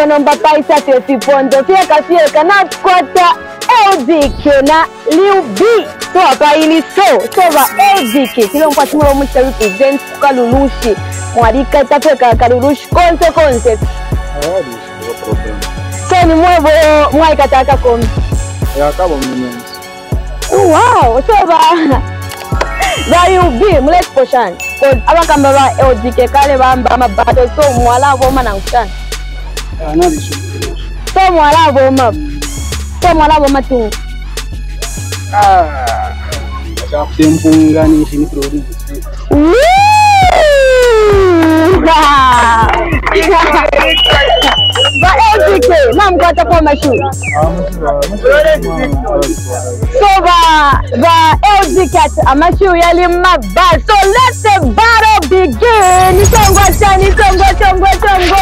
no mbapaisa tesipondo fieka na kwata LDK na Lil B so apa ili so ba LDK kilo mpati mwa mwisha represent kukalulushi mwalika tapeka kalulushi konse so ni mwebo mwaikataka komi ya kabo mwenye wow so ba Lil B mlete poshani abakamba ba LDK kale bamba amabato so mwala boma na kushana so mwala boma tu tempo ngani shini produce ba LDK mam kwata kwa mashu so ba LDK amashu yali mabba so let the battle begin. Songo